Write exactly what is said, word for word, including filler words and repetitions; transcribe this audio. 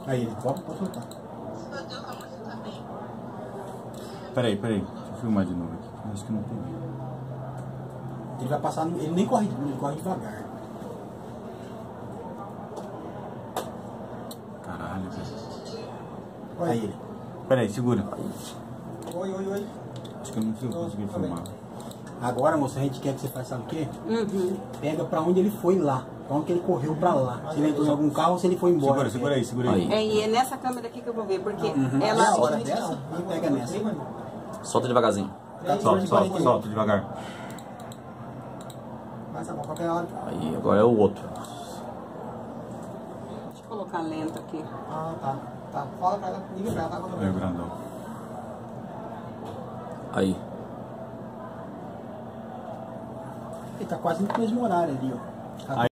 Aí, ele volta pra soltar. Peraí, peraí. Deixa eu filmar de novo aqui. Acho que não peguei. Ele vai passar, no, ele nem corre, ele corre devagar. Caralho, velho. Aí ele. Peraí, segura. Oi, oi, oi. Acho que eu não sei, eu consegui Tô bem. filmar. Agora, moça, a gente quer que você faça sabe o quê? Uhum. Pega pra onde ele foi lá. Pra onde que ele correu pra lá. Se ele entrou em algum carro ou se ele foi embora. Segura, segura aí, segura aí. É, e é nessa câmera aqui que eu vou ver, porque Uhum. ela... Na hora dessa, e pega nessa. Solta devagarzinho. Solta, solta, solta devagar. Vai saber qualquer hora. Aí, agora é o outro. Deixa eu colocar lento aqui. Ah, tá. Tá. Fala pra ela, liga pra ela, tá? Aí o grandão. Aí. Ele tá quase no mesmo horário ali, ó.